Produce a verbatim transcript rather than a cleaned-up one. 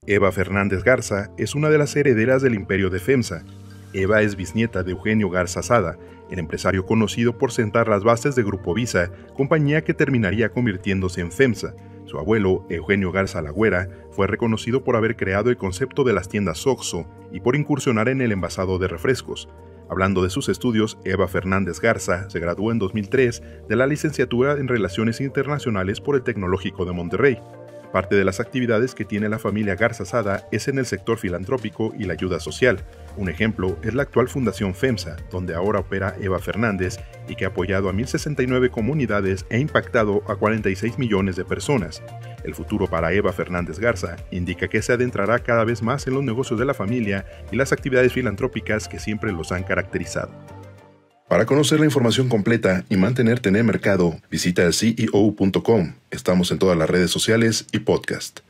Eva Fernández Garza es una de las herederas del imperio de FEMSA. Eva es bisnieta de Eugenio Garza Sada, el empresario conocido por sentar las bases de Grupo Visa, compañía que terminaría convirtiéndose en FEMSA. Su abuelo, Eugenio Garza Lagüera, fue reconocido por haber creado el concepto de las tiendas Oxxo y por incursionar en el envasado de refrescos. Hablando de sus estudios, Eva Fernández Garza se graduó en dos mil tres de la licenciatura en Relaciones Internacionales por el Tecnológico de Monterrey. Parte de las actividades que tiene la familia Garza Sada es en el sector filantrópico y la ayuda social. Un ejemplo es la actual Fundación FEMSA, donde ahora opera Eva Fernández y que ha apoyado a mil sesenta y nueve comunidades e impactado a cuarenta y seis millones de personas. El futuro para Eva Fernández Garza indica que se adentrará cada vez más en los negocios de la familia y las actividades filantrópicas que siempre los han caracterizado. Para conocer la información completa y mantenerte en el mercado, visita el C E O punto com. Estamos en todas las redes sociales y podcast.